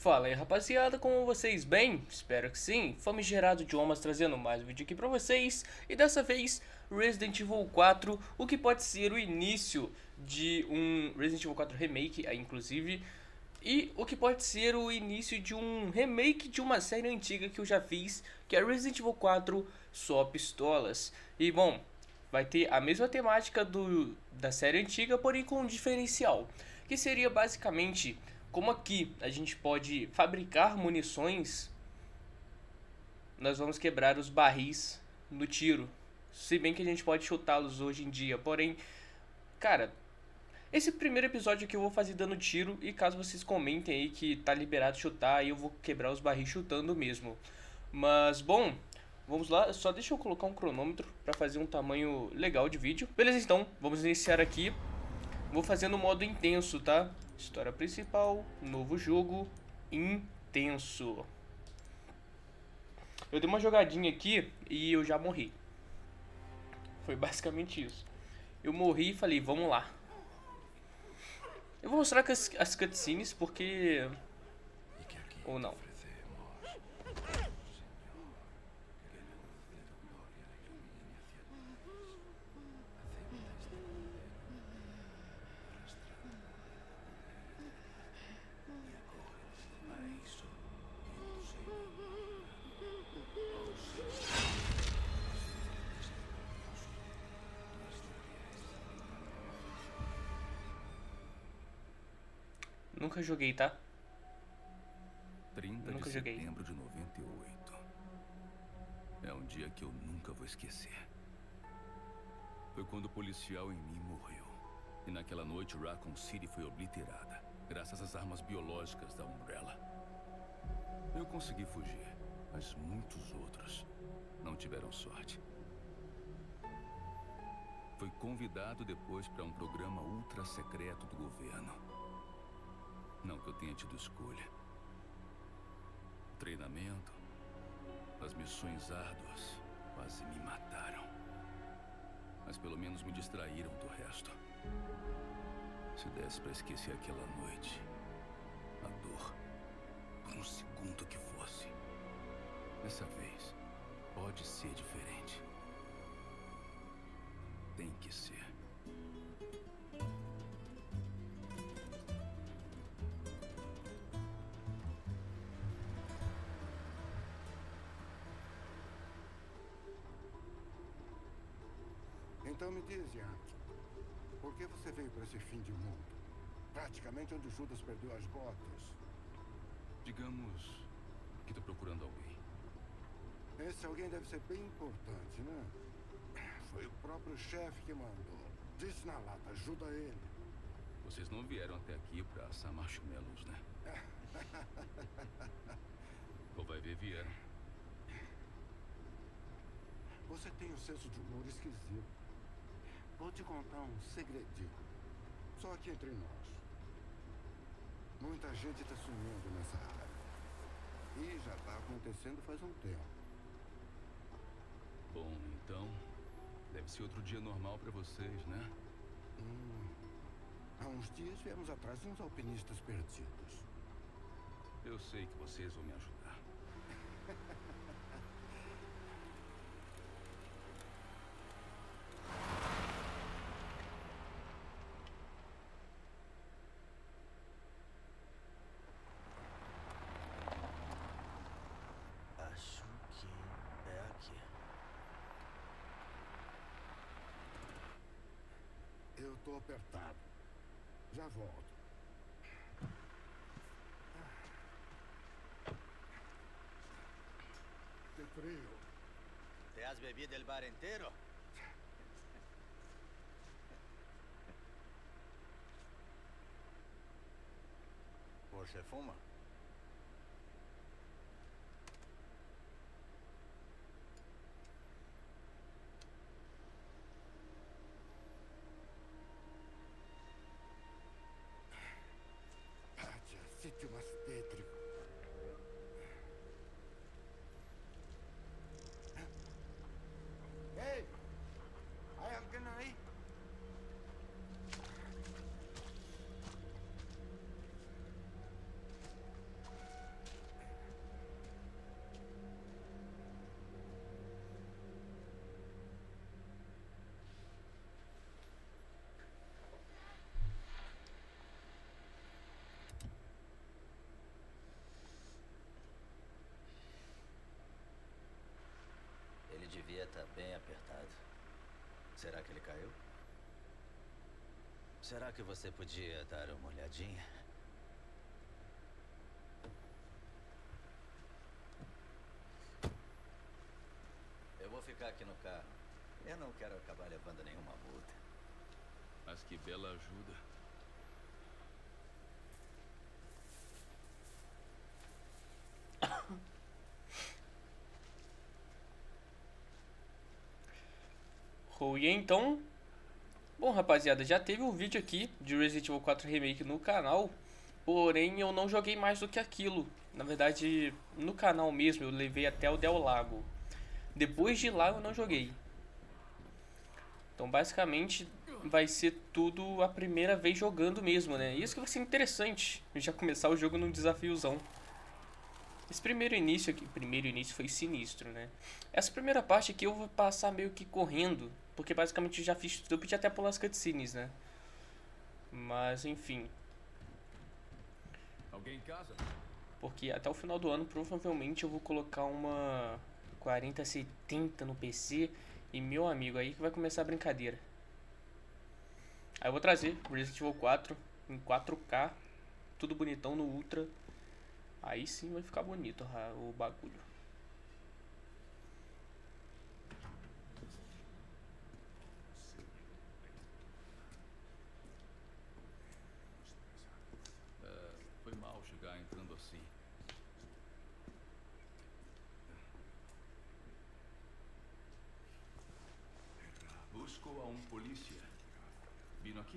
Fala aí rapaziada, como vocês bem? Espero que sim. Famigerado Idiomas trazendo mais um vídeo aqui pra vocês. E dessa vez, Resident Evil 4, o que pode ser o início de um Resident Evil 4 Remake, inclusive. E o que pode ser o início de um remake de uma série antiga que eu já fiz, que é Resident Evil 4 Só Pistolas. E bom, vai ter a mesma temática da série antiga, porém com um diferencial. Que seria basicamente... Como aqui a gente pode fabricar munições, nós vamos quebrar os barris no tiro. Se bem que a gente pode chutá-los hoje em dia. Porém, cara, esse primeiro episódio aqui eu vou fazer dando tiro. E caso vocês comentem aí que tá liberado chutar, aí eu vou quebrar os barris chutando mesmo. Mas, bom, vamos lá. Só deixa eu colocar um cronômetro pra fazer um tamanho legal de vídeo. Beleza, então, vamos iniciar aqui. Vou fazer no modo intenso, tá? História principal, novo jogo, intenso. Eu dei uma jogadinha aqui e eu já morri. Foi basicamente isso. Eu morri e falei, vamos lá. Eu vou mostrar as cutscenes porque... Ou não. Nunca joguei, tá? 30 Nunca de joguei. setembro de 98. É um dia que eu nunca vou esquecer. Foi quando o policial em mim morreu. E naquela noite Raccoon City foi obliterada, graças às armas biológicas da Umbrella. Eu consegui fugir, mas muitos outros não tiveram sorte. Fui convidado depois para um programa ultra secreto do governo. Não que eu tenha tido escolha. O treinamento, as missões árduas, quase me mataram. Mas pelo menos me distraíram do resto. Se desse para esquecer aquela noite, a dor, por um segundo que fosse. Dessa vez, pode ser diferente. Tem que ser. Então me diz, Ian, por que você veio para esse fim de mundo? Praticamente onde Judas perdeu as botas. Digamos que tô procurando alguém. Esse alguém deve ser bem importante, né? Foi o próprio chefe que mandou. Disse na lata, ajuda ele. Vocês não vieram até aqui pra assar marshmallows, né? Ou vai ver, vieram. Você tem um senso de humor esquisito. Vou te contar um segredinho. Só aqui entre nós. Muita gente está sumindo nessa área. E já está acontecendo faz um tempo. Bom, então, deve ser outro dia normal pra vocês, né? Há uns dias viemos atrás de uns alpinistas perdidos. Eu sei que vocês vão me ajudar. Acho que é aqui. Eu tô apertado. Já volto. Que frio. ¿Te has bebido el bar entero? ¿Por se fuma? Pátia, sítio mais tétrico. Ei! Hay alguém aí? tá bem apertado. Será que ele caiu? Será que você podia dar uma olhadinha? Eu vou ficar aqui no carro. Eu não quero acabar levando nenhuma multa. Mas que bela ajuda. E então, bom rapaziada, já teve um vídeo aqui de Resident Evil 4 Remake no canal, porém eu não joguei mais do que aquilo. Na verdade, no canal mesmo eu levei até o Del Lago. Depois de lá eu não joguei. Então basicamente vai ser tudo a primeira vez jogando mesmo, né? Isso que vai ser interessante, já começar o jogo num desafiozão. Esse primeiro início aqui, foi sinistro, né? Essa primeira parte aqui eu vou passar meio que correndo, porque basicamente eu já fiz tudo, eu podia até pular as cutscenes, né? Mas enfim. Alguém em casa? Porque até o final do ano provavelmente eu vou colocar uma 4070 no PC e meu amigo, aí que vai começar a brincadeira. Aí eu vou trazer Resident Evil 4 em 4K, tudo bonitão no Ultra. Aí sim vai ficar bonito o bagulho. Foi mal chegar entrando assim. Busco a um polícia. Vindo aqui?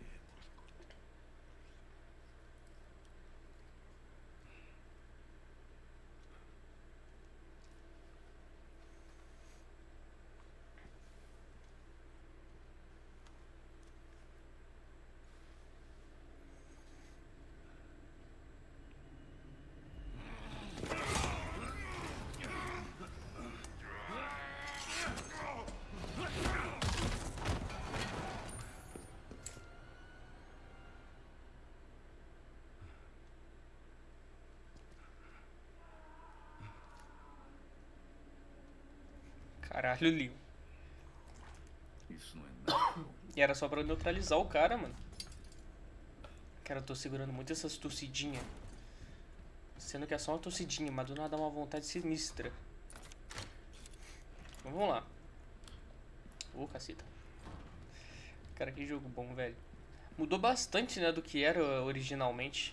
Caralho, Leon. Isso não é nada. E era só pra neutralizar o cara, mano. Cara, eu tô segurando muito essas tossidinhas. Sendo que é só uma tossidinha, mas do nada dá uma vontade sinistra. Então, vamos lá. Ô, caceta. Cara, que jogo bom, velho. Mudou bastante, né, do que era originalmente.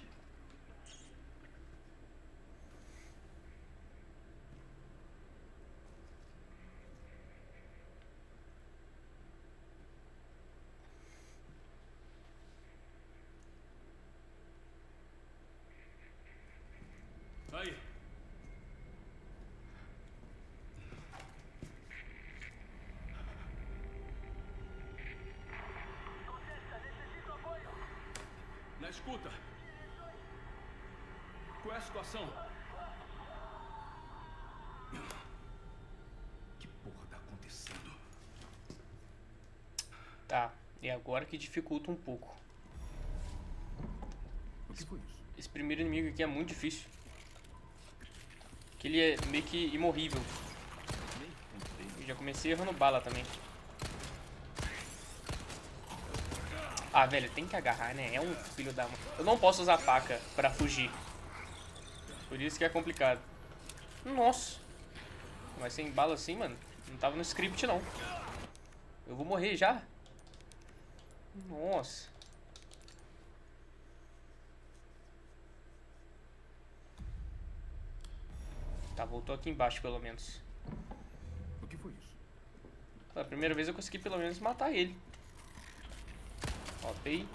Aí. Na escuta. Qual é a situação? Que porra tá acontecendo? Tá, e agora que dificulta um pouco. O que foi isso? Esse primeiro inimigo aqui é muito difícil. Que ele é meio que imorrível. Eu já comecei errando bala também. Ah, velho, tem que agarrar, né? É um filho da mãe. Eu não posso usar faca pra fugir. Por isso que é complicado. Nossa. Mas sem bala assim, mano, não tava no script, não. Eu vou morrer já? Nossa. Tá, voltou aqui embaixo pelo menos. O que foi isso? Pela primeira vez eu consegui pelo menos matar ele. Ó, pei.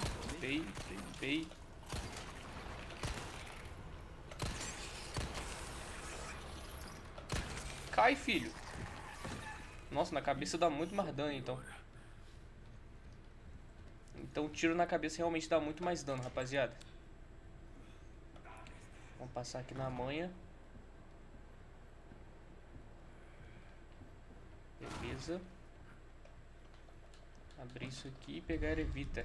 Cai, filho. Nossa, na cabeça dá muito mais dano, então. Então tiro na cabeça realmente dá muito mais dano, rapaziada. Vamos passar aqui na manha. Beleza. Abrir isso aqui e pegar a Evita.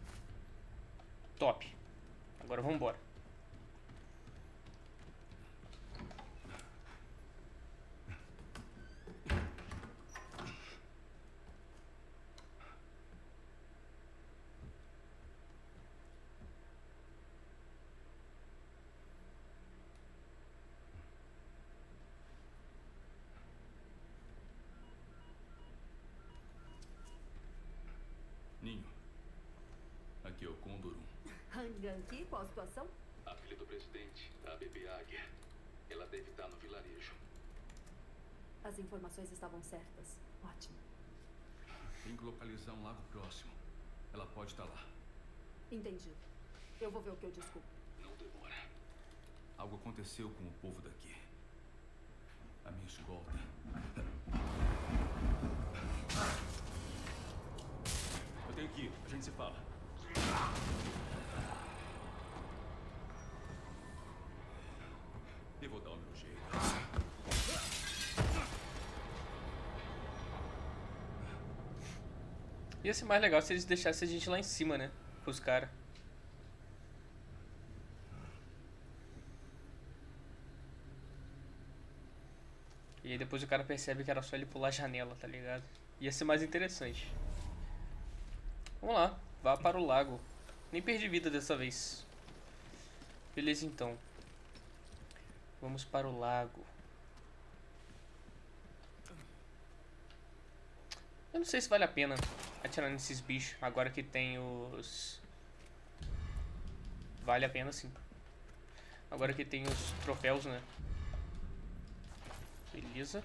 Top. Agora vamos embora. Ganki, qual a situação? A filha do presidente, a bebê Águia. Ela deve estar no vilarejo. As informações estavam certas. Ótimo. Tem que localizar um lago próximo. Ela pode estar lá. Entendido. Eu vou ver o que eu descubro. Não demora. Algo aconteceu com o povo daqui. A minha escolta. Eu tenho que ir. A gente se fala. Eu vou dar o meu jeito. Ia ser mais legal se eles deixassem a gente lá em cima, né? Com os caras. E aí depois o cara percebe que era só ele pular a janela, tá ligado? Ia ser mais interessante. Vamos lá, vá para o lago. Nem perdi vida dessa vez. Beleza então. Vamos para o lago. Eu não sei se vale a pena atirar nesses bichos agora que tem os... Vale a pena sim. Agora que tem os troféus, né? Beleza.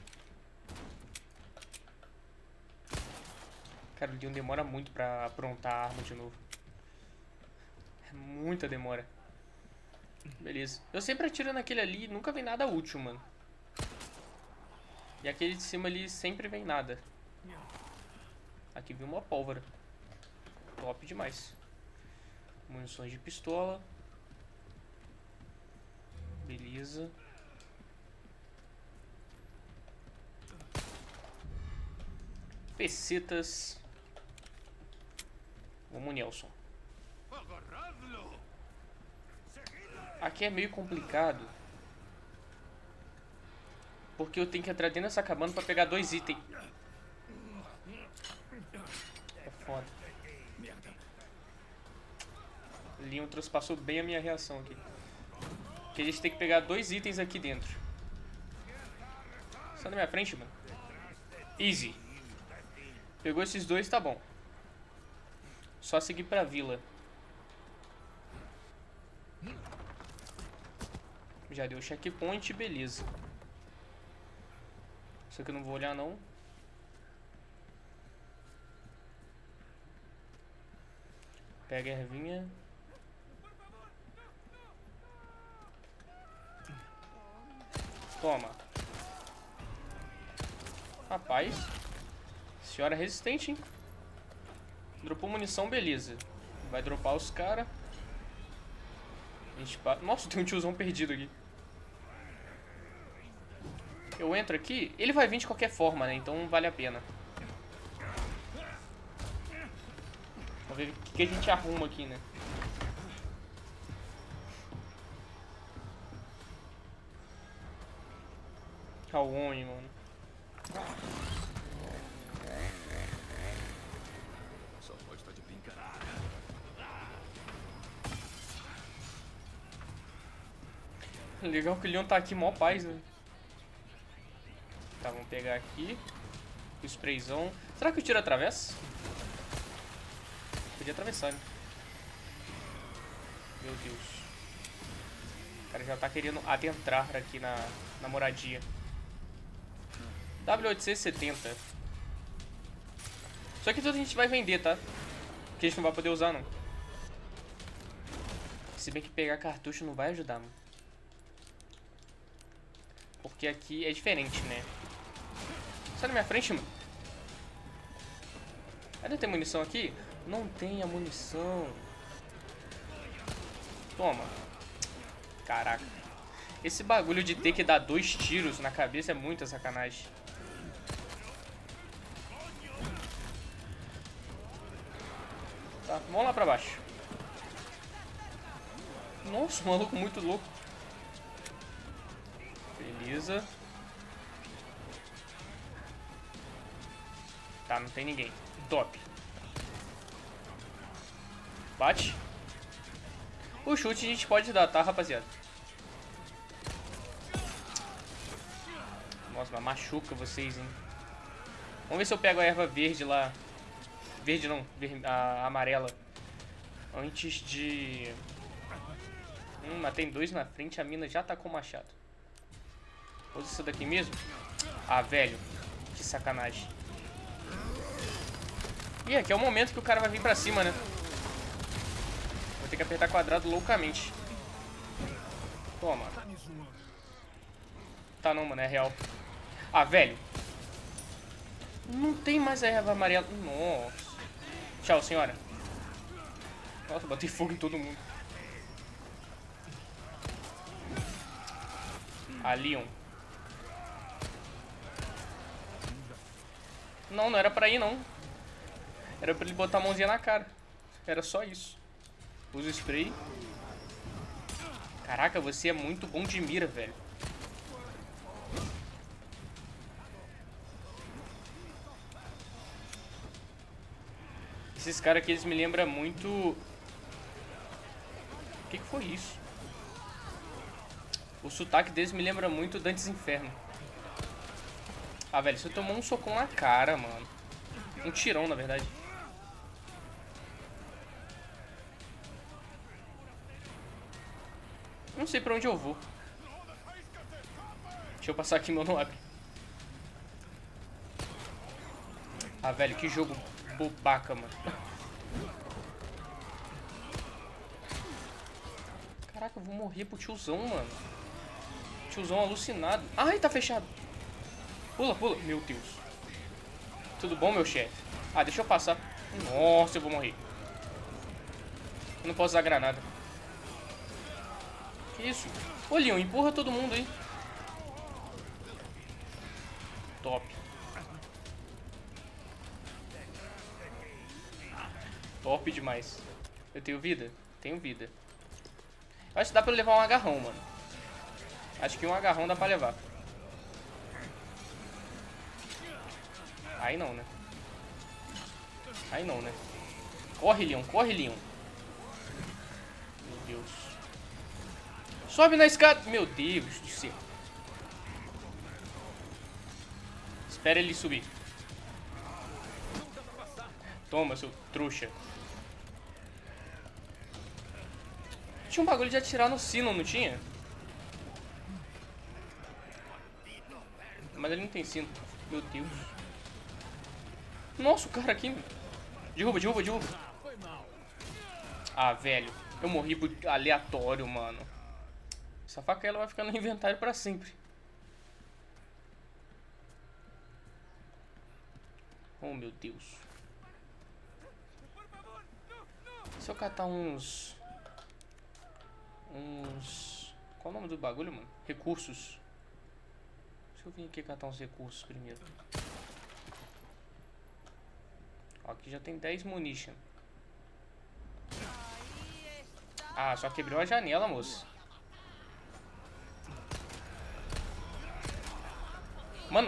Cara, o Leon demora muito pra aprontar a arma de novo. É muita demora. Beleza. Eu sempre atiro naquele ali e nunca vem nada útil, mano. E aquele de cima ali sempre vem nada. Aqui viu uma pólvora. Top demais. Munições de pistola. Beleza. Pecetas. Vamos, Nelson. Aqui é meio complicado. Porque eu tenho que entrar dentro dessa cabana pra pegar 2 itens. É foda. Leon transpassou bem a minha reação aqui. Porque a gente tem que pegar 2 itens aqui dentro. Sai da minha frente, mano. Easy. Pegou esses 2, tá bom. Só seguir pra vila. Já deu checkpoint, beleza. Isso aqui eu não vou olhar não. Pega a ervinha. Toma. Rapaz. Senhora resistente, hein? Dropou munição, beleza. Vai dropar os caras. Nossa, tem um tiozão perdido aqui. Eu entro aqui, ele vai vir de qualquer forma, né? Então vale a pena. Vamos ver o que a gente arruma aqui, né? Caone, mano. Só pode estar de brincadeira. Legal que o Leon tá aqui mó paz, né? Tá, vamos pegar aqui o sprayzão. Será que o tiro atravessa? Podia atravessar, né? Meu Deus. O cara já tá querendo adentrar aqui na moradia. W870. Isso aqui tudo a gente vai vender, tá? Porque a gente não vai poder usar, não. Se bem que pegar cartucho não vai ajudar, mano. Porque aqui é diferente, né? Sai da minha frente, mano. Ainda tem munição aqui? Não tem a munição. Toma. Caraca. Esse bagulho de ter que dar 2 tiros na cabeça é muita sacanagem. Tá, vamos lá pra baixo. Nossa, um maluco muito louco. Beleza. Tá, não tem ninguém. Top. Bate. O chute a gente pode dar, tá, rapaziada? Nossa, mas machuca vocês, hein? Vamos ver se eu pego a erva verde lá. Verde não, a amarela. Antes de Matei 2 na frente, a mina já tá com o machado. Usa isso daqui mesmo? Ah, velho. Que sacanagem. E aqui é o momento que o cara vai vir pra cima, né? Vou ter que apertar quadrado loucamente. Toma. Tá não, mano, é real. Ah, velho. Não tem mais a erva amarela. Nossa. Tchau, senhora. Nossa, botei fogo em todo mundo. Ali um. Não, não era pra ir, não. Era pra ele botar a mãozinha na cara. Era só isso. Usa o spray. Caraca, você é muito bom de mira, velho. Esses caras aqui, eles me lembram muito... O que foi isso? O sotaque deles me lembra muito Dantes Inferno. Ah, velho, você tomou um socão na cara, mano. Um tirão, na verdade. Não sei pra onde eu vou. Deixa eu passar aqui, meu não abre. Ah, velho, que jogo bobaca, mano. Caraca, eu vou morrer pro tiozão, mano. Tiozão alucinado. Ai, tá fechado. Pula, pula. Meu Deus. Tudo bom, meu chefe? Ah, deixa eu passar. Nossa, eu vou morrer. Eu não posso usar granada. Que isso? Ô, Leon, empurra todo mundo aí. Top. Top demais. Eu tenho vida? Tenho vida. Acho que dá pra levar um agarrão, mano. Acho que um agarrão dá pra levar. Aí não, né? Aí não, né? Corre, Leon. Corre, Leon. Meu Deus. Sobe na escada. Meu Deus do céu. Espera ele subir. Toma, seu trouxa. Tinha um bagulho de atirar no sino, não tinha? Mas ele não tem sino. Meu Deus. Nossa, o cara aqui. Derruba, derruba, derruba. Ah, velho. Eu morri por aleatório, mano. Essa faca ela vai ficar no inventário pra sempre. Oh, meu Deus. Se eu catar uns... Qual é o nome do bagulho, mano? Recursos. Deixa eu vir aqui catar uns recursos primeiro. Ó, aqui já tem 10 munition. Ah, só quebrou a janela, moço. Mano.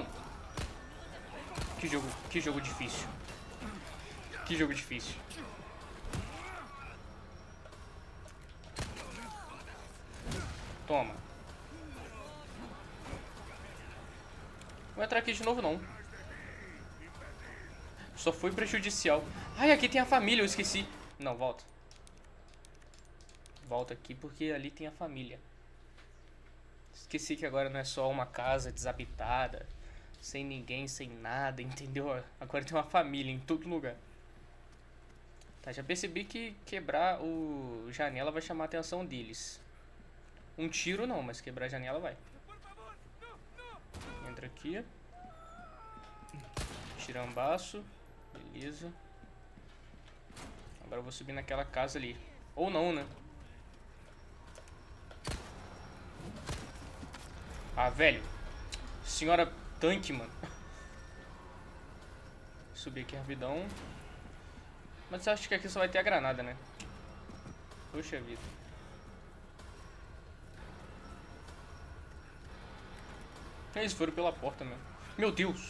Que jogo difícil. Que jogo difícil. Toma. Não vou entrar aqui de novo, não. Só foi prejudicial. Ai, aqui tem a família, eu esqueci. Não, volta. Volta aqui porque ali tem a família. Esqueci que agora não é só uma casa desabitada, sem ninguém, sem nada, entendeu? Agora tem uma família em todo lugar. Tá, já percebi que quebrar o janela vai chamar a atenção deles. Um tiro não, mas quebrar a janela vai. Entra aqui. Tirambaço. Beleza. Agora eu vou subir naquela casa ali. Ou não, né? Ah, velho. Senhora tanque, mano. Subir aqui rapidão. Mas eu acho que aqui só vai ter a granada, né? Puxa vida. Eles foram pela porta mesmo. Meu Deus.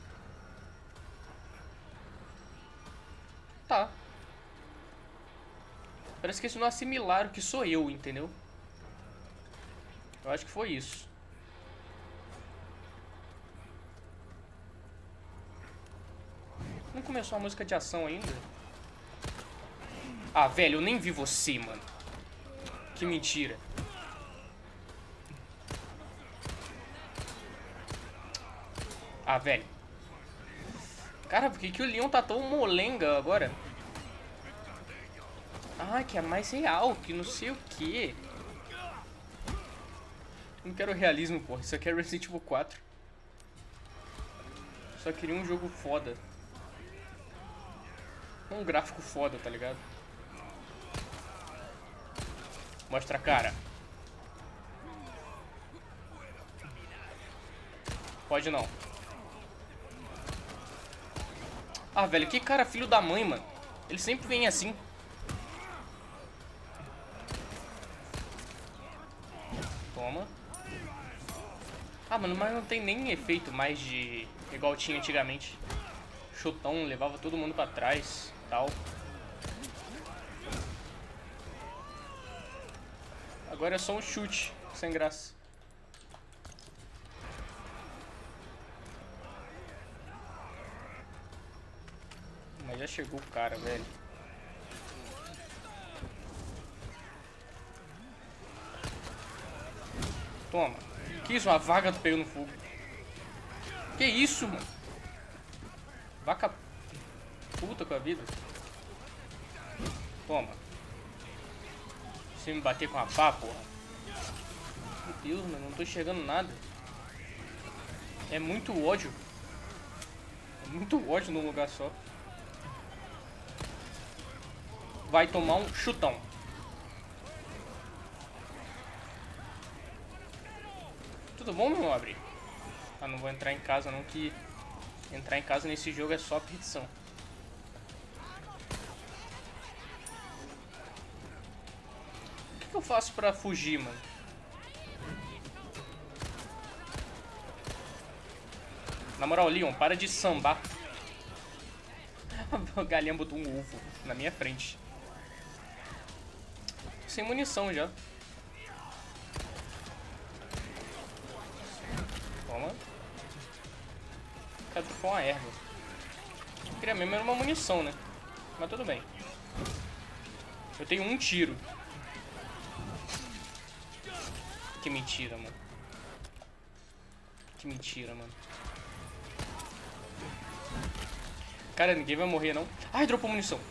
Tá. Parece que eles não assimilaram que sou eu, entendeu? Eu acho que foi isso. Não começou a música de ação ainda? Ah, velho, eu nem vi você, mano. Que mentira. Ah, velho. Cara, por que o Leon tá tão molenga agora? Ah, que é mais real, que não sei o que. Não quero realismo, porra. Isso aqui é Resident Evil 4. Só queria um jogo foda. Um gráfico foda, tá ligado? Mostra a cara. Pode não. Ah, velho, que cara filho da mãe, mano. Ele sempre vem assim. Toma. Ah, mano, mas não tem nem efeito mais de... igual tinha antigamente. Chutão, levava todo mundo pra trás, tal. Agora é só um chute, sem graça. Mas já chegou o cara, velho. Toma. Que isso? Uma vaga tu pegou no fogo. Que isso, mano? Vaca puta com a vida. Toma. Você me bater com a pá, porra. Meu Deus, mano. Não tô enxergando nada. É muito ódio. É muito ódio num lugar só. Vai tomar um chutão. Tudo bom, meu nobre? Ah, não vou entrar em casa não, que entrar em casa nesse jogo é só perdição. O que eu faço pra fugir, mano? Na moral, Leon, para de sambar. A galinha botou um ovo na minha frente. Tô sem munição já. Toma. Cara, foi uma erva. Eu queria mesmo era uma munição, né? Mas tudo bem. Eu tenho um tiro. Que mentira, mano. Que mentira, mano. Cara, ninguém vai morrer, não. Ai, dropou munição.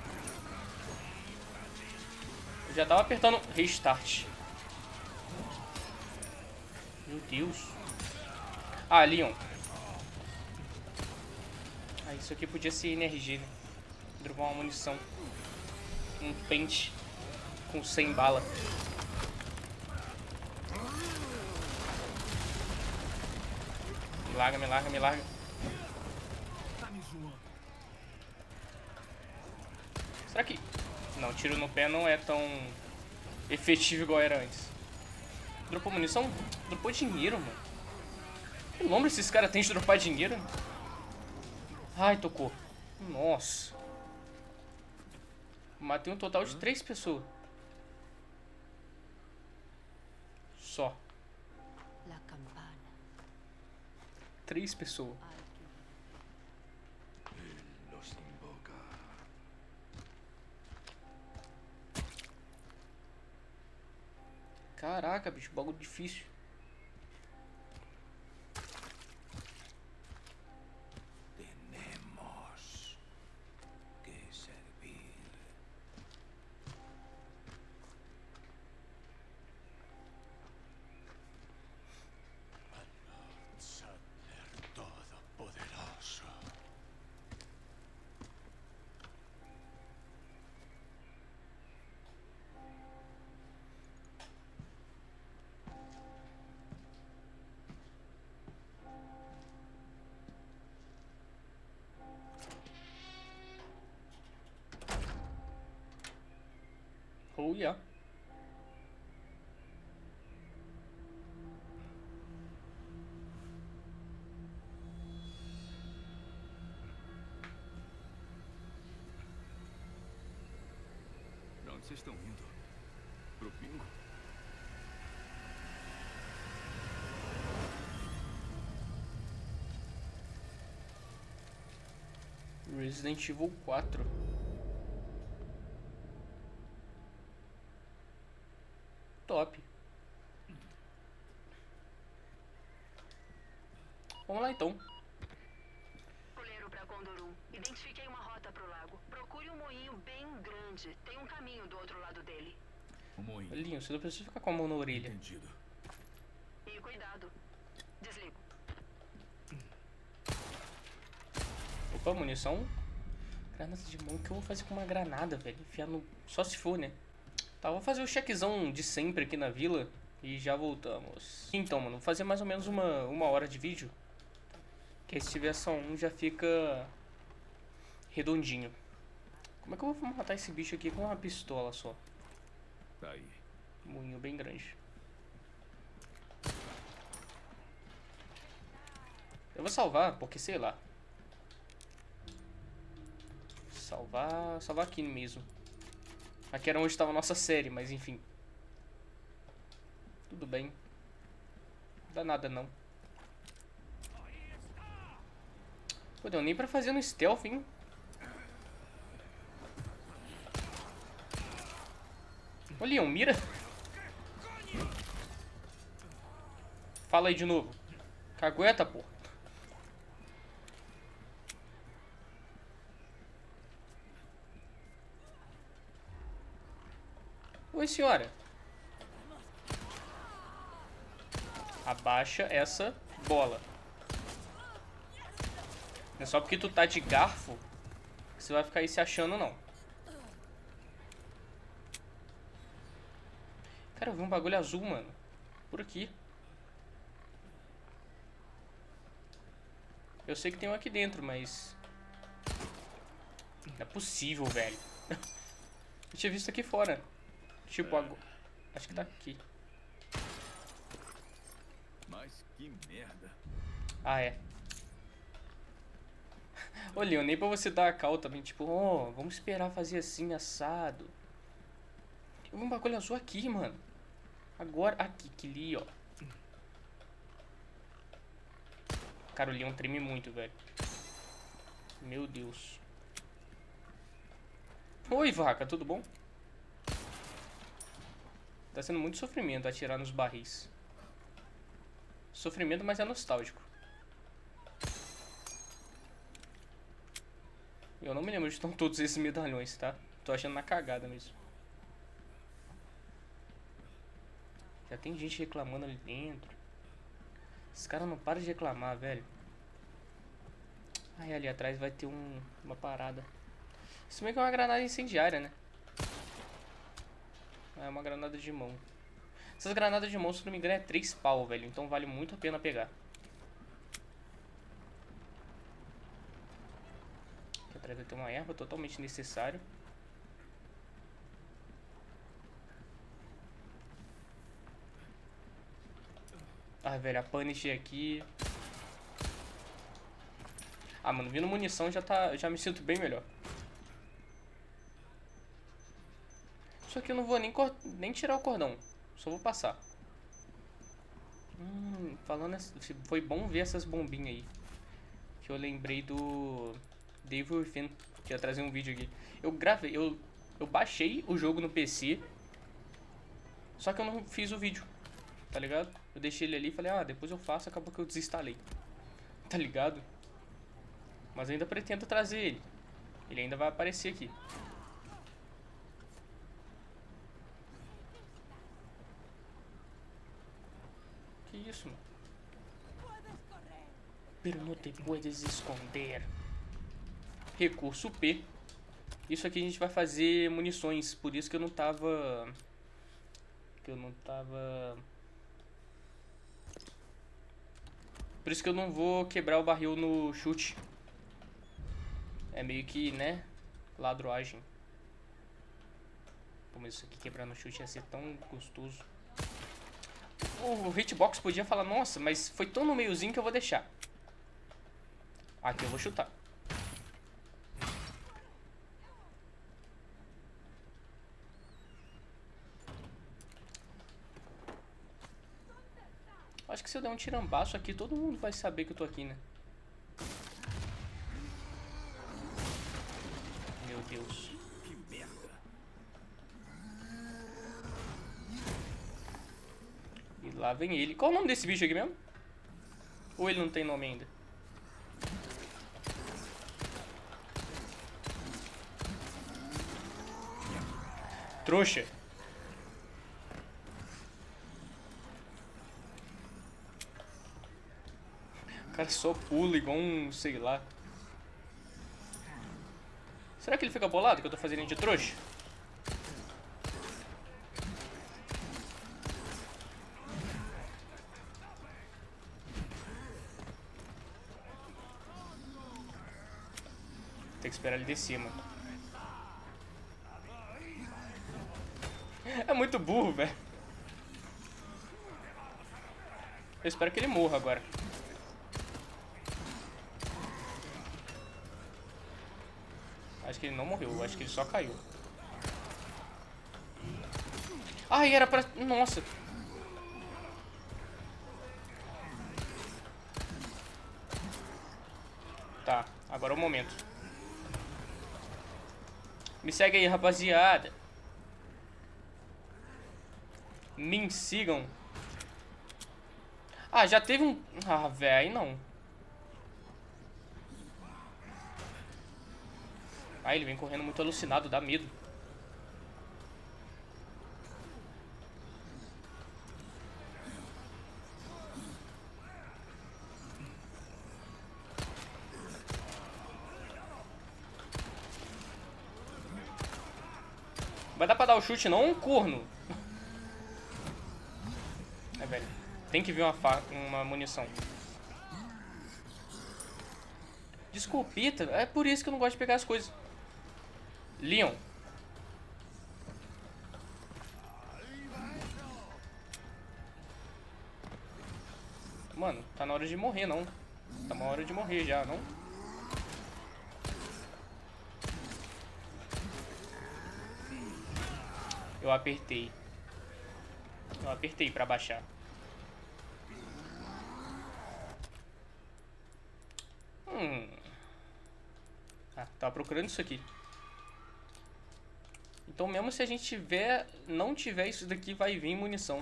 Eu já tava apertando restart. Meu Deus. Ah, Leon. Ah, isso aqui podia ser energia, né? Dropar uma munição. Um pente com 100 bala. Me larga, me larga, me larga. Será que... Não, tiro no pé não é tão efetivo igual era antes. Dropou munição? Dropou dinheiro, mano. Que nome esses caras têm de dropar dinheiro? Ai, tocou. Nossa. Matei um total de 3 pessoas. Só. 3 pessoas. Caraca, bicho, bagulho difícil. Tenemos que servir. Ser todopoderoso. Oh, yeah. Pra onde vocês estão indo? Pro bingo? Resident Evil 4. Top. Vamos lá então. Identifiquei uma rota pro lago. Procure um moinho bem grande. Tem um caminho do outro lado dele. O moinho. Linho, você não precisa ficar com a mão na orelha. Entendido. E cuidado. Desligo. Opa, munição. Granada de mão, o que eu vou fazer com uma granada, velho? Enfiar no... Só se for, né? Tá, vou fazer o checkzão de sempre aqui na vila e já voltamos. Então, mano, vou fazer mais ou menos uma hora de vídeo. Que aí se tiver só um já fica redondinho. Como é que eu vou matar esse bicho aqui com uma pistola só? Tá aí. Moinho bem grande. Eu vou salvar, porque sei lá. Salvar aqui mesmo. Aqui era onde estava a nossa série, mas enfim. Tudo bem. Não dá nada não. Pô, deu nem pra fazer no stealth, hein? Ô, Leon, mira. Fala aí de novo. Cagueta, pô. Oi, senhora. Abaixa essa bola. Não é só porque tu tá de garfo que você vai ficar aí se achando, não. Cara, eu vi um bagulho azul, mano. Por aqui. Eu sei que tem um aqui dentro, mas... Não é possível, velho. Eu tinha visto aqui fora. Tipo, agora... Acho que tá aqui. Mas que merda. Ah, é. Ô, Leon, nem pra você dar a cal também. Tipo, ó, vamos esperar fazer assim, assado. Eu vi um bagulho azul aqui, mano. Agora, aqui, que li, ó. Cara, o Leon treme muito, velho. Meu Deus. Oi, vaca, tudo bom? Tá sendo muito sofrimento atirar nos barris. Sofrimento, mas é nostálgico. Eu não me lembro de estão todos esses medalhões, tá? Tô achando na cagada mesmo. Já tem gente reclamando ali dentro. Esses caras não param de reclamar, velho. Aí ali atrás vai ter uma parada. Isso meio que é uma granada incendiária, né? É uma granada de mão. Essas granadas de mão, se não me engano, é 3 pau, velho. Então vale muito a pena pegar. Aqui atrás vai ter uma erva totalmente necessário. Ah, velho, a Punisher aqui. Ah, mano, vindo munição já me sinto bem melhor. Só que eu não vou nem tirar o cordão. Só vou passar. Falando assim, foi bom ver essas bombinhas aí. Que eu lembrei do Devil Within, que ia trazer um vídeo aqui. Eu gravei, eu baixei o jogo no PC. Só que eu não fiz o vídeo, tá ligado? Eu deixei ele ali e falei, ah, depois eu faço, acabou que eu desinstalei. Tá ligado? Mas eu ainda pretendo trazer ele. Ele ainda vai aparecer aqui. Que isso, mano? Pero no te puedes esconder. Recurso P. Isso aqui a gente vai fazer munições. Por isso que eu não tava... Por isso que eu não vou quebrar o barril no chute. É meio que, né? Ladroagem. Pô, mas isso aqui quebrar no chute ia ser tão gostoso. O hitbox podia falar, nossa, mas foi tão no meiozinho que eu vou deixar. Aqui eu vou chutar. Acho que se eu der um tirambaço aqui, todo mundo vai saber que eu tô aqui, né? Meu Deus. Que merda. E lá vem ele. Qual o nome desse bicho aqui mesmo? Ou ele não tem nome ainda? Trouxa. O cara só pula igual um, sei lá. Será que ele fica bolado que eu tô fazendo de trouxa? Tem que esperar ele descer, mano. É muito burro, velho. Eu espero que ele morra agora. Acho que ele não morreu, acho que ele só caiu. Ai, era pra... Nossa. Tá, agora é o momento. Me segue aí, rapaziada. Me sigam. Ah, já teve um... Ah, velho, aí não. Ah, ele vem correndo muito alucinado, dá medo. Vai dar pra dar o chute não, um corno. É, velho. Tem que vir uma munição. Desculpita, é por isso que eu não gosto de pegar as coisas. Leon. Mano, tá na hora de morrer, não. Tá na hora de morrer já, não? Eu apertei. Eu apertei pra baixar. Ah, tava procurando isso aqui. Então mesmo se a gente não tiver isso daqui, vai vir munição.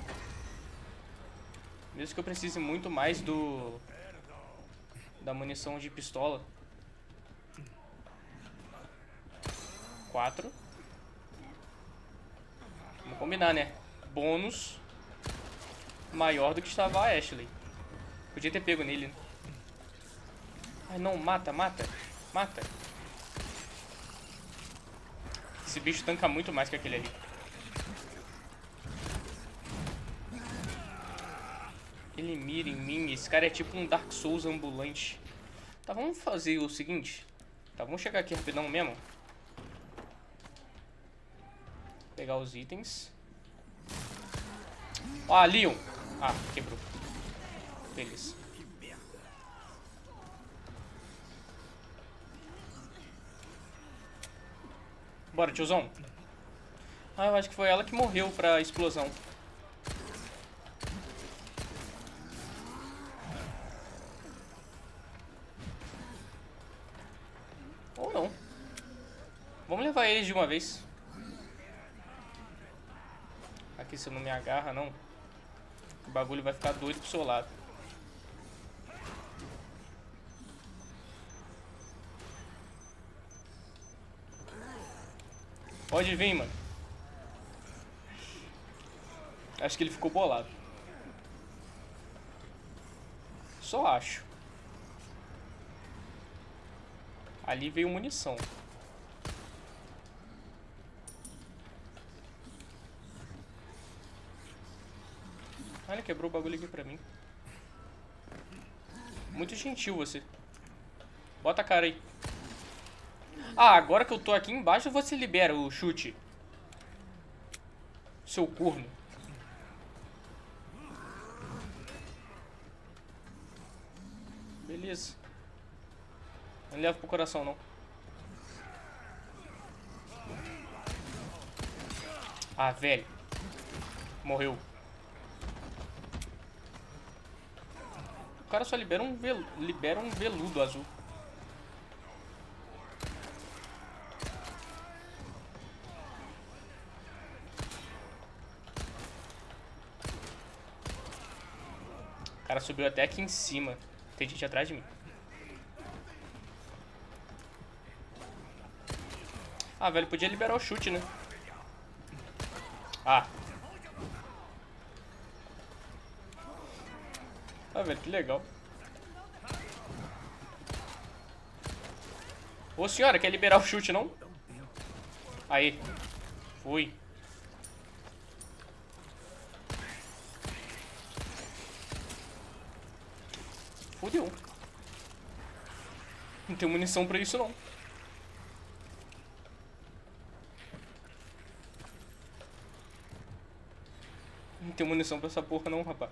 Mesmo que eu precise muito mais da munição de pistola. 4. Vamos combinar, né? Bônus maior do que estava a Ashley. Podia ter pego nele, né? Ai não, mata, mata. Mata. Esse bicho tanca muito mais que aquele ali. Ele mira em mim. Esse cara é tipo um Dark Souls ambulante. Tá, vamos fazer o seguinte. Tá, vamos chegar aqui rapidão mesmo. Pegar os itens. Ah, Leon. Ah, quebrou. Beleza. Bora, tiozão. Ah, eu acho que foi ela que morreu pra explosão. Ou não. Vamos levar eles de uma vez. Aqui você não me agarra, não. O bagulho vai ficar doido pro seu lado. Pode vir, mano. Acho que ele ficou bolado. Só acho. Ali veio munição. Ah, ele quebrou o bagulho aqui pra mim. Muito gentil você. Bota a cara aí. Ah, agora que eu tô aqui embaixo, você libera o chute. Seu corno. Beleza. Não leva pro coração, não. Ah, velho. Morreu. O cara só libera um veludo azul. O cara subiu até aqui em cima. Tem gente atrás de mim. Ah, velho, podia liberar o chute, né? Ah. Ah, velho, que legal. Ô, senhora, quer liberar o chute, não? Aí. Fui. Fudeu. Não tem munição pra isso, não. Não tem munição pra essa porra, não, rapaz.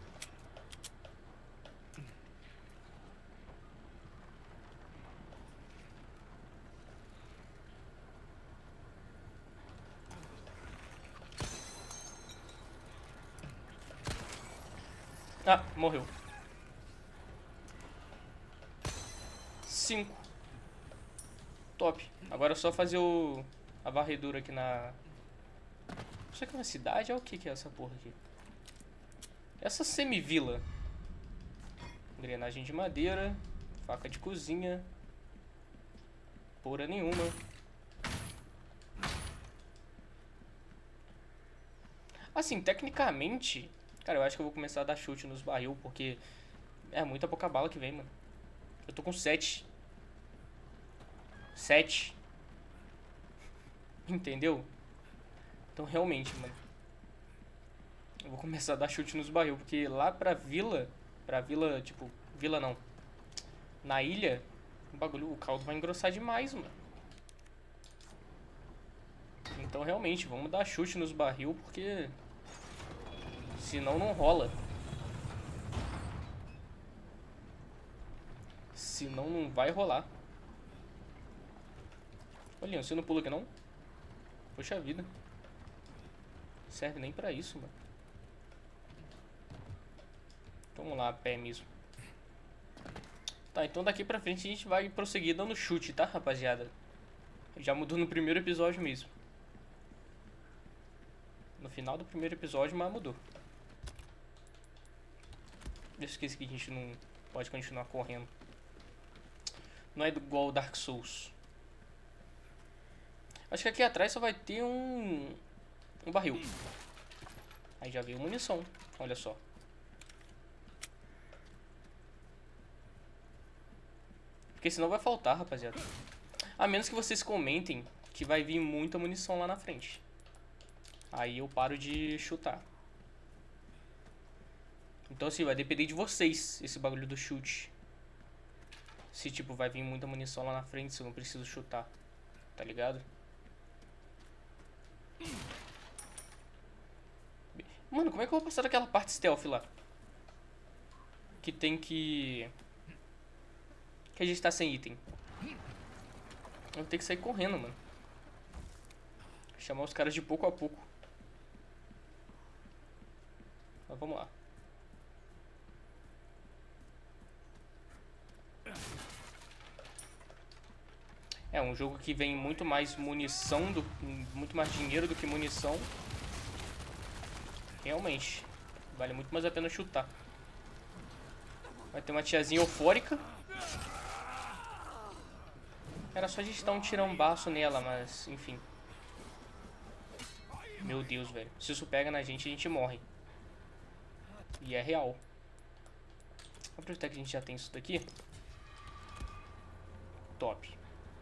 Ah, morreu. 5. Top. Agora é só fazer a varredura aqui na... Isso aqui é uma cidade? É o que é essa porra aqui? Essa semivila. Engrenagem de madeira. Faca de cozinha. Porra nenhuma. Assim, tecnicamente... Cara, eu acho que eu vou começar a dar chute nos barril, porque... É muita pouca bala que vem, mano. Eu tô com 7. 7. Entendeu? Então, realmente, mano. Eu vou começar a dar chute nos barril, porque lá pra vila... Pra vila, tipo... Vila não. Na ilha, o bagulho, o caldo vai engrossar demais, mano. Então, realmente, vamos dar chute nos barril, porque... Senão não rola. Senão não vai rolar. Olha, você não pula aqui não? Poxa vida. Serve nem pra isso, mano. Vamos lá, a pé mesmo. Tá, então daqui pra frente a gente vai prosseguir dando chute, tá, rapaziada? Já mudou no primeiro episódio mesmo. No final do primeiro episódio, mas mudou. Eu esqueci que a gente não pode continuar correndo. Não é igual o Dark Souls. Acho que aqui atrás só vai ter um barril. Aí já veio munição. Olha só. Porque senão vai faltar, rapaziada. A menos que vocês comentem que vai vir muita munição lá na frente. Aí eu paro de chutar. Então assim, vai depender de vocês esse bagulho do chute. Se tipo, vai vir muita munição lá na frente, se eu não preciso chutar. Tá ligado? Mano, como é que eu vou passar daquela parte stealth lá? Que tem que... Que a gente tá sem item. Eu vou ter que sair correndo, mano. Chamar os caras de pouco a pouco. Mas vamos lá. É um jogo que vem muito mais munição, muito mais dinheiro do que munição. Realmente, vale muito mais a pena chutar. Vai ter uma tiazinha eufórica. Era só a gente dar um tirambaço nela, mas enfim. Meu Deus, velho. Se isso pega na gente, a gente morre. E é real. Vou aproveitar que a gente já tem isso daqui. Top.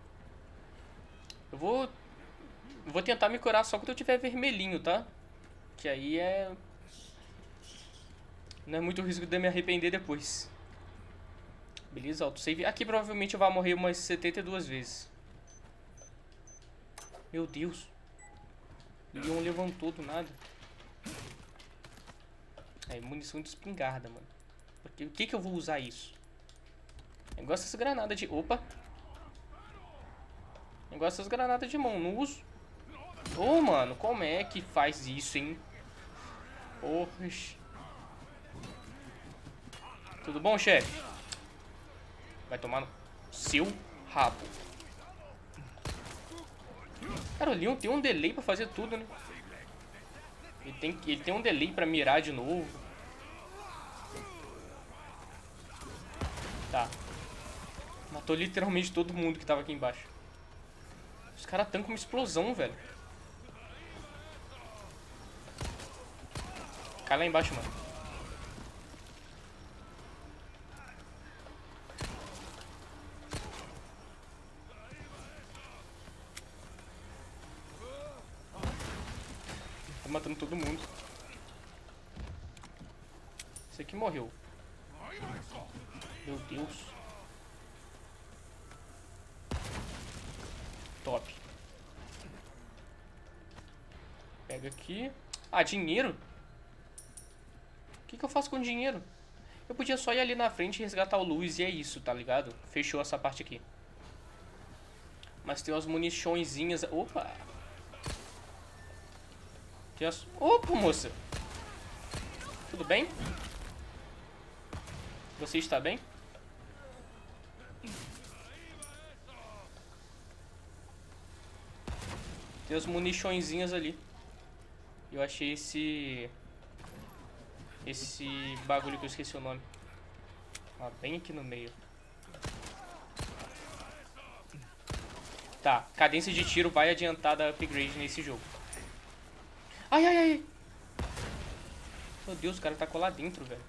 Eu vou tentar me curar só quando eu tiver vermelhinho, tá? Que aí é... Não é muito risco de eu me arrepender depois. Beleza, autosave. Aqui provavelmente eu vou morrer umas 72 vezes. Meu Deus. O Leon levantou do nada. É, munição de espingarda, mano. Porque, o que que eu vou usar isso? Eu gosto dessa granada de... Opa! Eu gosto dessas granadas de mão, não uso. Ô, mano, como é que faz isso, hein? Porra. Tudo bom, chefe? Vai tomar no seu rabo. Cara, o Leon tem um delay pra fazer tudo, né? Ele tem um delay pra mirar de novo. Tá. Matou literalmente todo mundo que tava aqui embaixo. Os caras tancam uma explosão, velho. Cai lá embaixo, mano. Tô matando todo mundo. Esse aqui morreu. Meu Deus. Top. Pega aqui. Ah, dinheiro? O que eu faço com dinheiro? Eu podia só ir ali na frente e resgatar o Luiz e é isso, tá ligado? Fechou essa parte aqui. Mas tem umas muniçõezinhas. Opa! Tem as... Opa, moça! Tudo bem? Você está bem? Tem as muniçõezinhas ali. Eu achei esse bagulho que eu esqueci o nome. Ó, bem aqui no meio. Tá, cadência de tiro vai adiantar da upgrade nesse jogo. Ai, ai, ai. Meu Deus, o cara tá lá dentro, velho.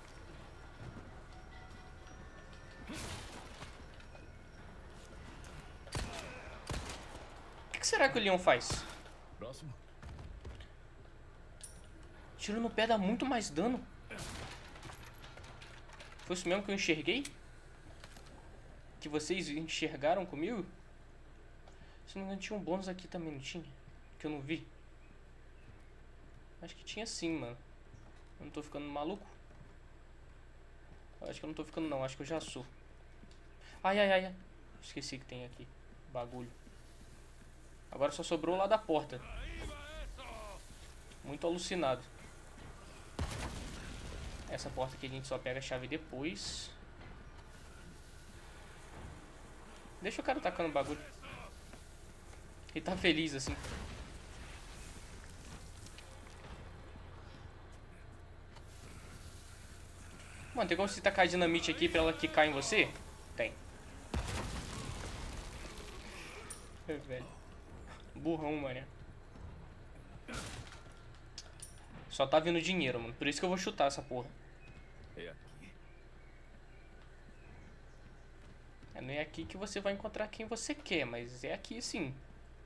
O que será que o Leon faz? Próximo. Tiro no pé dá muito mais dano. Foi isso mesmo que eu enxerguei? Que vocês enxergaram comigo? Se não me engano tinha um bônus aqui também, não tinha? Que eu não vi. Acho que tinha sim, mano. Eu não tô ficando maluco? Eu acho que eu não tô ficando não, acho que eu já sou. Ai, ai, ai, ai. Esqueci que tem aqui bagulho. Agora só sobrou lá da porta. Muito alucinado. Essa porta aqui a gente só pega a chave depois. Deixa o cara tacando bagulho. Ele tá feliz assim. Mano, tem como você tacar dinamite aqui pra ela quicar em você? Tem. Velho. Burrão, mano. Só tá vindo dinheiro, mano. Por isso que eu vou chutar essa porra. É aqui. Não é aqui que você vai encontrar quem você quer, mas é aqui sim.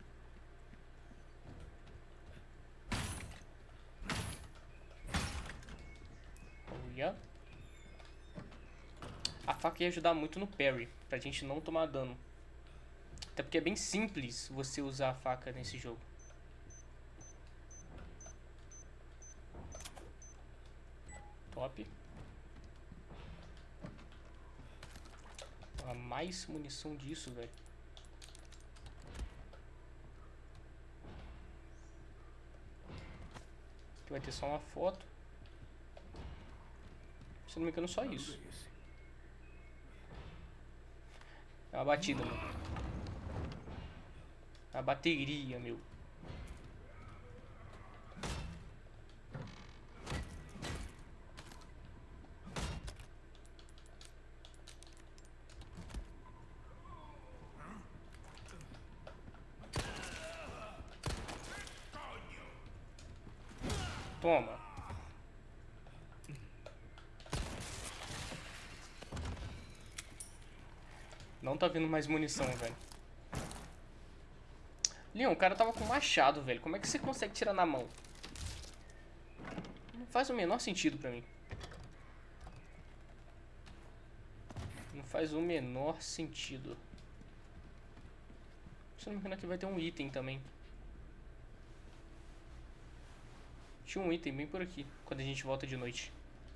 Olha. A faca ia ajudar muito no parry, pra gente não tomar dano. Até porque é bem simples você usar a faca nesse jogo. Top. Mais munição disso, velho. Aqui vai ter só uma foto. Se não me engano, só isso. É uma batida, mano. A bateria, meu. Toma. Não tá vindo mais munição, velho. Leon, o cara tava com machado, velho. Como é que você consegue tirar na mão? Não faz o menor sentido pra mim. Não faz o menor sentido. Se não me engano aqui vai ter um item também. Tinha um item bem por aqui, quando a gente volta de noite.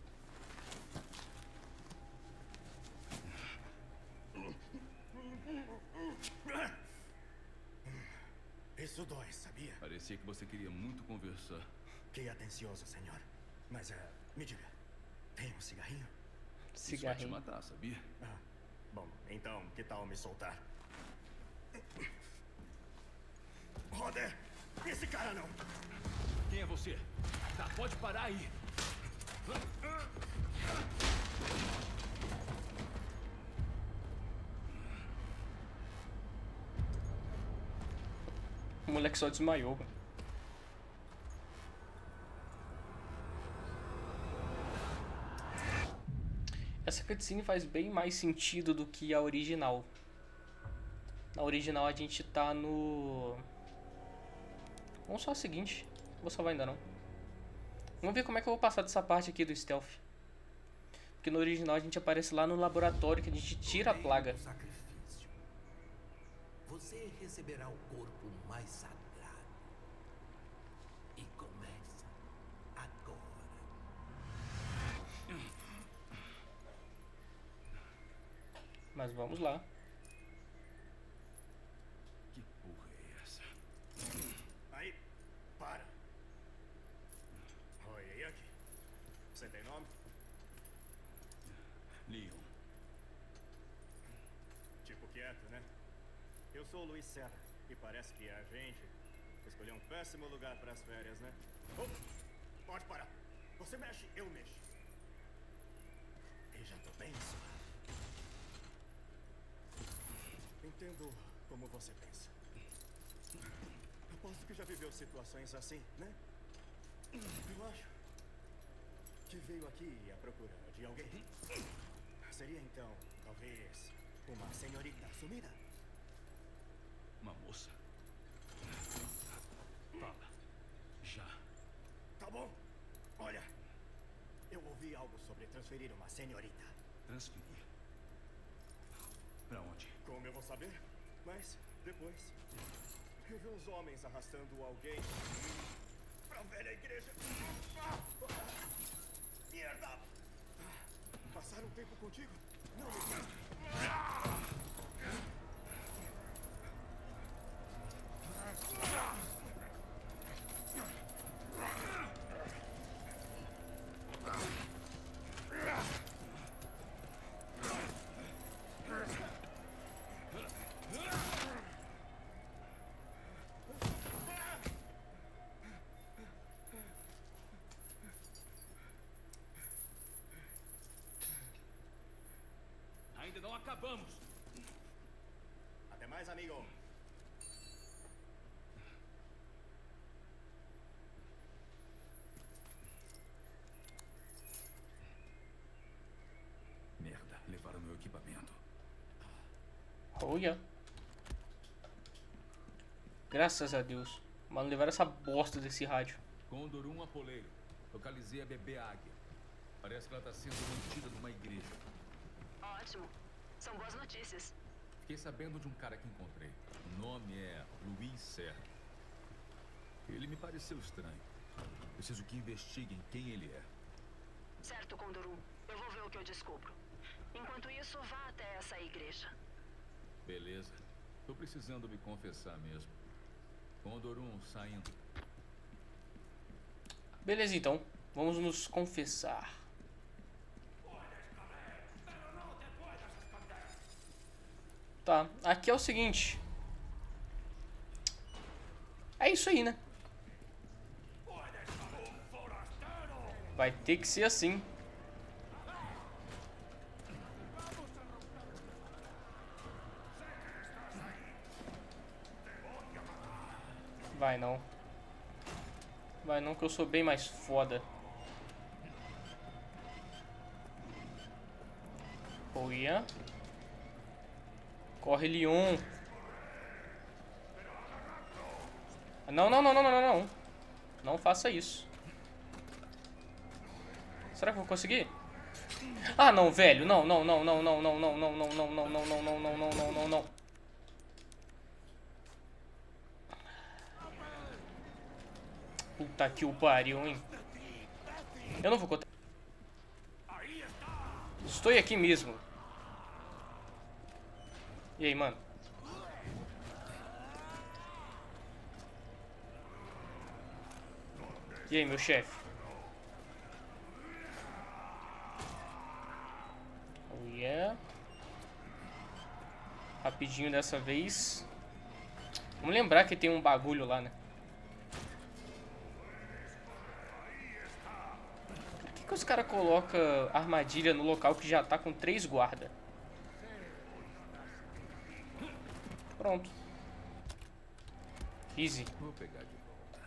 Isso dói, sabia? Parecia que você queria muito conversar. Que atencioso, senhor. Mas, me diga, tem um cigarrinho? Isso vai te Cigarrinho. matar, sabia? Ah, bom, então, que tal me soltar? Roder, esse cara não! Quem é você? Tá, pode parar aí. O moleque só desmaiou, mano. Essa cutscene faz bem mais sentido do que a original. Na original a gente tá no... Vamos só o seguinte. Não vou salvar ainda não. Vamos ver como é que eu vou passar dessa parte aqui do stealth. Porque no original a gente aparece lá no laboratório que a gente tira a plaga. Sacrifício. Você receberá o corpo mais sagrado. E começa agora. Mas vamos lá. Que porra é essa? Aí, para. Oi, Yankee. Você tem nome? Leon. Tipo quieto, né? Eu sou o Luiz Serra. E parece que a gente escolheu um péssimo lugar para as férias, né? Oh, pode parar. Você mexe, eu mexo. E já tô bem suave. Entendo como você pensa. Aposto que já viveu situações assim, né? Eu acho que veio aqui à procura de alguém. Seria então, talvez, uma senhorita sumida? Uma moça? Fala. Já. Tá bom. Olha, eu ouvi algo sobre transferir uma senhorita. Transferir. Pra onde? Como eu vou saber? Mas, depois, eu vi uns homens arrastando alguém pra velha igreja. Merda! Passaram um tempo contigo? Não me diz. Ainda não acabamos. Até mais, amigo. Merda, levaram meu equipamento. Oh, yeah. Graças a Deus. Mano, levaram essa bosta desse rádio. Condor 1 Apoleiro. Localizei a bebê águia. Parece que ela está sendo mantida numa igreja. Ótimo. São boas notícias. Fiquei sabendo de um cara que encontrei. O nome é Luiz Serra. Ele me pareceu estranho. Preciso que investiguem quem ele é. Certo, Condor 1. Eu vou ver o que eu descubro. Enquanto isso, vá até essa igreja. Beleza. Tô precisando me confessar mesmo. Condor 1 saindo. Beleza, então. Vamos nos confessar. Tá, aqui é o seguinte. É isso aí, né? Vai ter que ser assim. Vai não. Vai não, que eu sou bem mais foda. Oh yeah. Corre, Leon. Não, não, não, não, não, não, não. Não faça isso. Será que eu vou conseguir? Ah, não, velho. Não, não, não, não, não, não, não, não, não, não, não, não, não, não, não, não, não, não, não. Puta que o pariu, hein? Eu não vou contar. Estou aqui mesmo. E aí, mano? E aí, meu chefe? Oh yeah. Rapidinho dessa vez. Vamos lembrar que tem um bagulho lá, né? Por que os caras colocam armadilha no local que já tá com 3 guardas? Pronto. Easy. Vou pegar de volta.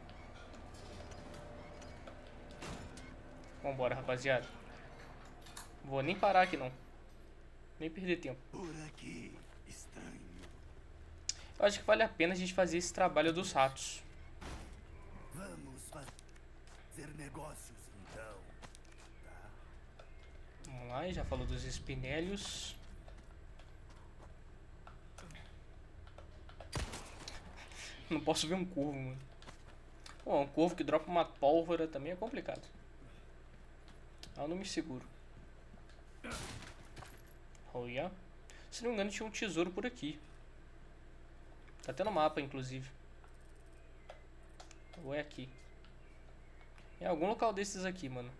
Vambora, rapaziada. Vou nem parar aqui não. Nem perder tempo. Por aqui, estranho. Eu acho que vale a pena a gente fazer esse trabalho dos ratos. Vamos fazer negócios, então. Tá? Vamos lá, já falou dos espinelhos. Não posso ver um corvo, mano. Pô, um corvo que dropa uma pólvora também é complicado. Ah, eu não me seguro. Olha. Se não me engano, tinha um tesouro por aqui. Tá até no mapa, inclusive. Ou é aqui? Em algum local desses aqui, mano.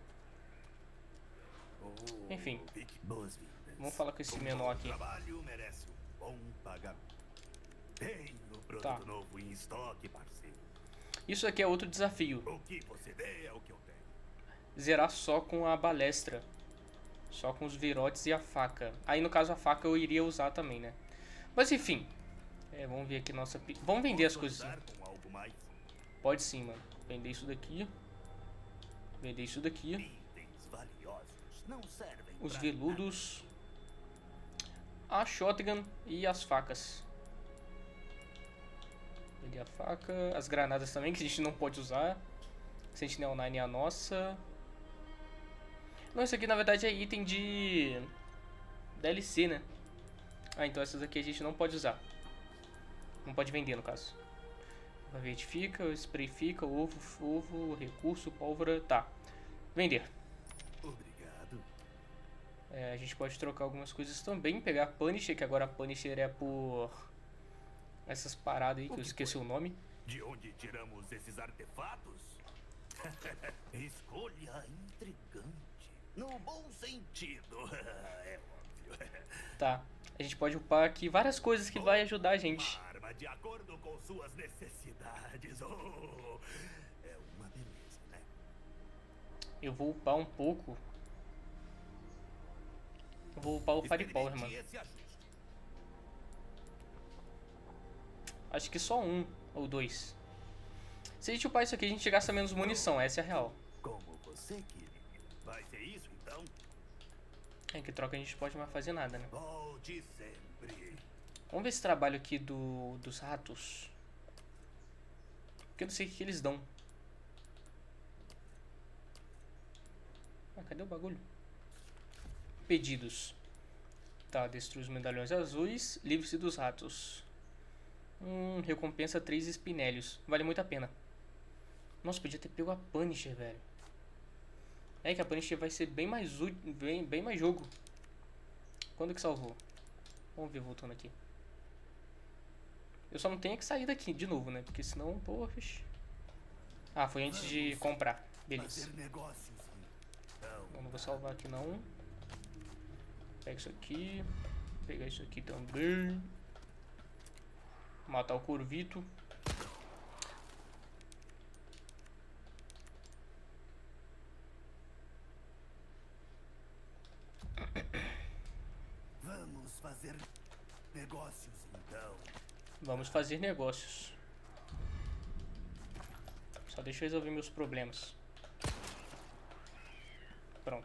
Enfim. Vamos falar com esse menor aqui. Trabalho merece um bom pagamento. Tenho produto Tá. novo em estoque, parceiro. Isso aqui é outro desafio. O que você vê é o que eu tenho. Zerar só com a balestra. Só com os virotes e a faca. Aí no caso a faca eu iria usar também, né? Mas enfim. Vamos ver aqui nossa... Vamos vender as coisas. Ajudar com algo mais? Pode sim, mano. Vender isso daqui. Vender isso daqui. Itens valiosos não servem Os pra veludos. A shotgun e as facas. Vender a faca. As granadas também, que a gente não pode usar. Sentinel 9 é a nossa. Não, isso aqui na verdade é item de DLC, né? Ah, então essas aqui a gente não pode usar. Não pode vender, no caso. O bavete fica, o spray fica, ovo, recurso, pólvora, tá. Vender. Obrigado. A gente pode trocar algumas coisas também. Pegar a Punisher, que agora a Punisher é por essas paradas aí, que eu esqueci o nome. De onde tiramos esses artefatos? Escolha intrigante. No bom sentido. É óbvio. Tá. A gente pode upar aqui várias coisas que vai ajudar a gente. Uma arma de acordo com suas necessidades. Oh, é uma beleza, né? Eu vou upar um pouco. Eu vou upar o Firepower, mano. Experimente esse ajuste. Acho que só um ou dois. Se a gente upar isso aqui, a gente gasta menos munição. Essa é a real. Como você queria. Vai ser isso, então? É que troca a gente pode mais fazer nada, né? Volte sempre. Vamos ver esse trabalho aqui dos ratos. Porque eu não sei o que eles dão. Ah, cadê o bagulho? Pedidos. Tá, destrua os medalhões azuis. Livre-se dos ratos. Recompensa 3 espinelhos. Vale muito a pena. Nossa, podia ter pego a Punisher, velho. É que a Punisher vai ser bem mais bem mais jogo. Quando que salvou? Vamos ver voltando aqui. Eu só não tenho que sair daqui de novo, né? Porque senão, poxa. Ah, foi antes de comprar. Beleza. Fazer negócios, então. Eu não vou salvar aqui não. Pega isso aqui. Pegar isso aqui também. Matar o corvito. Vamos fazer negócios, então. Vamos fazer negócios. Só deixa eu resolver meus problemas. Pronto.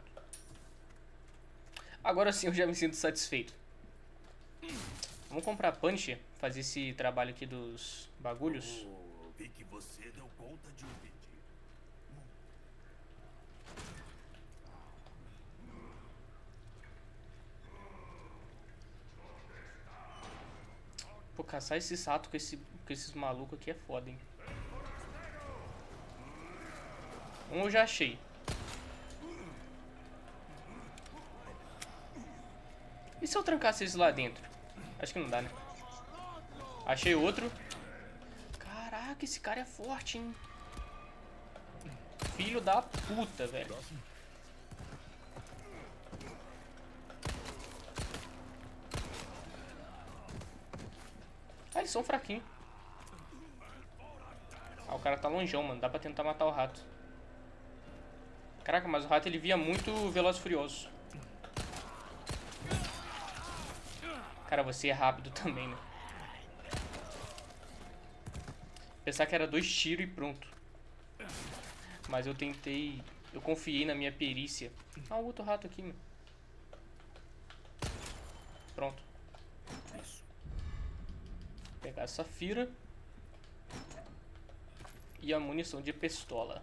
Agora sim eu já me sinto satisfeito. Vamos comprar a Punisher. Fazer esse trabalho aqui dos bagulhos. Oh, vi que você deu conta de um pedido. Pô, caçar esses ratos com esses malucos aqui é foda, hein? Eu já achei. E se eu trancasse eles lá dentro? Acho que não dá, né? Achei outro. Caraca, esse cara é forte, hein? Filho da puta, velho. Ah, eles são fraquinhos. Ah, o cara tá longeão, mano. Dá pra tentar matar o rato. Caraca, mas o rato ele via muito Velozes e Furiosos. Cara, você é rápido também, né? Pensar que era 2 tiros e pronto. Mas eu tentei... Eu confiei na minha perícia. Ah, o outro rato aqui, mano. Pronto. Isso. Pegar a safira. E a munição de pistola.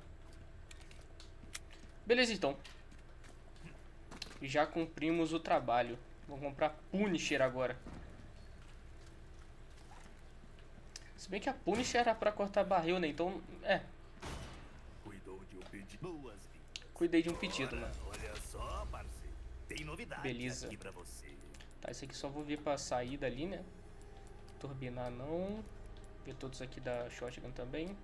Beleza, então. Já cumprimos o trabalho. Vou comprar Punisher agora. Se bem que a Punisher era pra cortar barril, né? Então, Cuidou de um pedido. Boas-vindas. Cuidei de um pedido, mano. Olha só, parceiro. Tem novidade Beleza. aqui pra você. Tá, esse aqui só vou ver pra saída ali, né? Turbinar não. Ver todos aqui da shotgun também.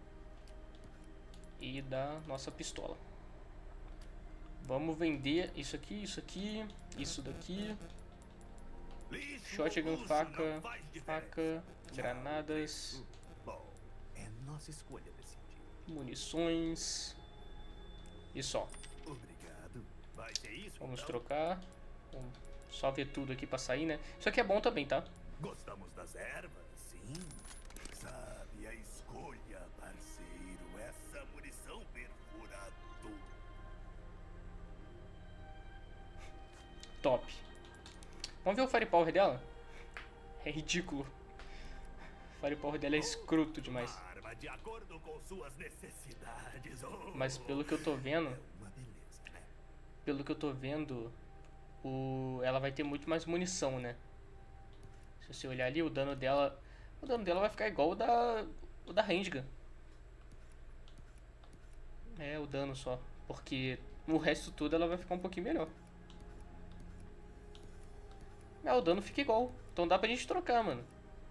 E da nossa pistola. Vamos vender isso aqui, isso daqui. Shotgun, faca, granadas, Bom, é nossa escolha decidir. munições. E só. Obrigado. Vai ser isso? Vamos então? trocar. Vamos só ver tudo aqui pra sair, né? Isso aqui é bom também, tá? Gostamos das ervas, sim. Sabe a escolha, parceiro. Essa munição perfurada. Top. Vamos ver o firepower dela? É ridículo. O firepower dela é escroto demais. Uma arma de acordo com suas necessidades. Oh, Mas pelo que eu tô vendo, uma beleza, né? ela vai ter muito mais munição, né? Se você olhar ali, o dano dela vai ficar igual o da handgun. É, o dano só. Porque o resto todo ela vai ficar um pouquinho melhor. O dano fica igual. Então dá pra gente trocar, mano.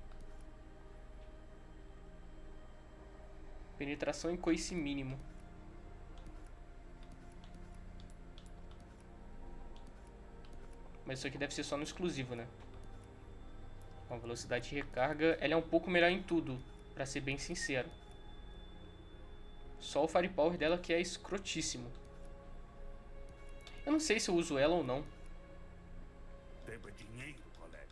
Penetração em coice mínimo. Mas isso aqui deve ser só no exclusivo, né? A velocidade de recarga, ela é um pouco melhor em tudo, pra ser bem sincero. Só o firepower dela que é escrotíssimo. Eu não sei se eu uso ela ou não. Tempo é dinheiro, colega.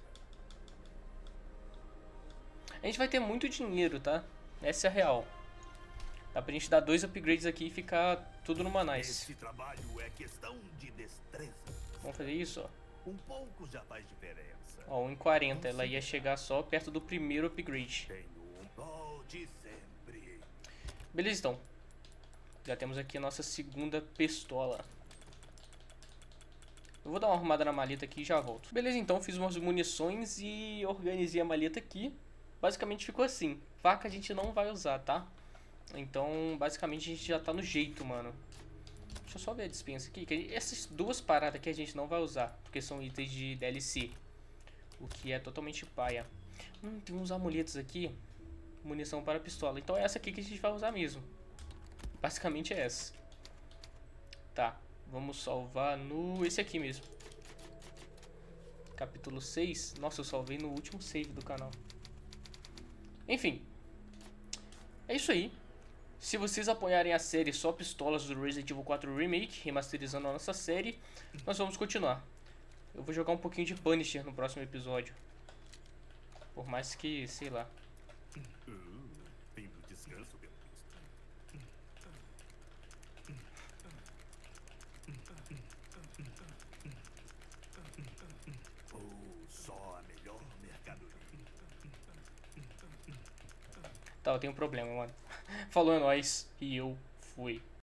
A gente vai ter muito dinheiro, tá? Essa é a real. Dá pra gente dar 2 upgrades aqui e ficar tudo numa nice. Esse trabalho é questão de destreza. Vamos fazer isso, ó. Um pouco já faz diferença. Ó, 1,40. Ela ia chegar só perto do primeiro upgrade. Tenho um volte sempre. Beleza, então. Já temos aqui a nossa segunda pistola. Eu vou dar uma arrumada na maleta aqui e já volto. Beleza, então. Fiz umas munições e organizei a maleta aqui. Basicamente ficou assim. Faca a gente não vai usar, tá? Então, basicamente, a gente já tá no jeito, mano. Deixa eu só ver a dispensa aqui. Que essas duas paradas aqui a gente não vai usar, porque são itens de DLC. O que é totalmente paia. Tem uns amuletos aqui. Munição para pistola. Então é essa aqui que a gente vai usar mesmo. Basicamente é essa. Tá, vamos salvar no... esse aqui mesmo. Capítulo 6. Nossa, eu salvei no último save do canal. Enfim. É isso aí. Se vocês apoiarem a série só pistolas do Resident Evil 4 Remake, remasterizando a nossa série, nós vamos continuar. Eu vou jogar um pouquinho de Punisher no próximo episódio. Por mais que, sei lá. Fim do descanso, pelo visto. Só a melhor mercadoria. Tá, eu tenho um problema, mano. Falou, é nóis. E eu fui.